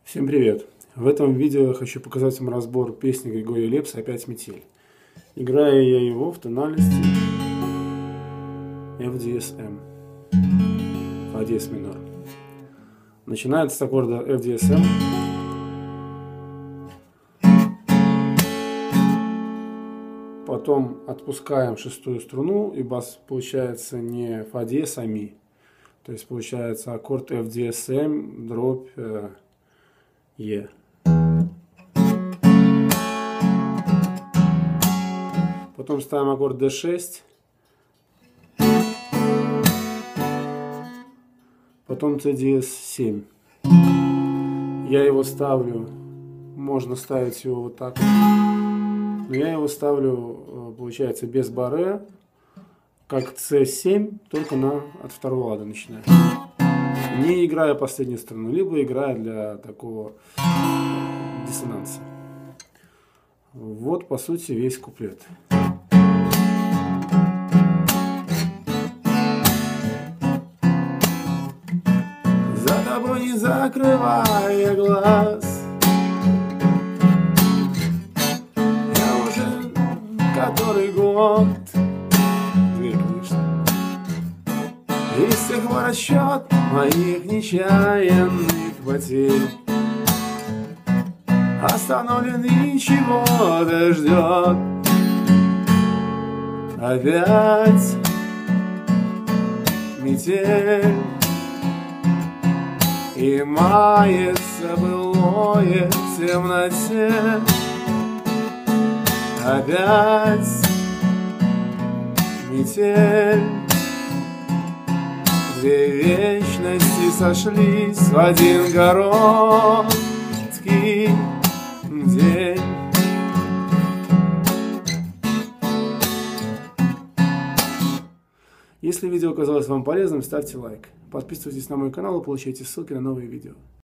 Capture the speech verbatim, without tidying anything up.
Всем привет! В этом видео я хочу показать вам разбор песни Григория Лепса «Опять метель». Играю я его в тональности эф ди эс эм, фа диез минор. Начинается с аккорда эф ди эс эм. Потом отпускаем шестую струну, и бас получается не фа диез, а ми. То есть получается аккорд эф ди эс эм дробь э, Е. Потом ставим аккорд дэ шесть. Потом цэ диез семь. Я его ставлю, можно ставить его вот так вот. Но я его ставлю, получается, без барре, как цэ семь, только на, от второго лада начиная. Не играя последнюю струну, либо играя для такого диссонанса. Вот, по сути, весь куплет. За тобой не закрывая глаз, я уже который год, дверь, конечно, и с тех пор расчет моих нечаянных потерь остановлен, ничего-то ждет. Опять метель, и мается былое в темноте. Опять метель, две вечности сошлись в один короткий день. Если видео оказалось вам полезным, ставьте лайк. Подписывайтесь на мой канал и получайте ссылки на новые видео.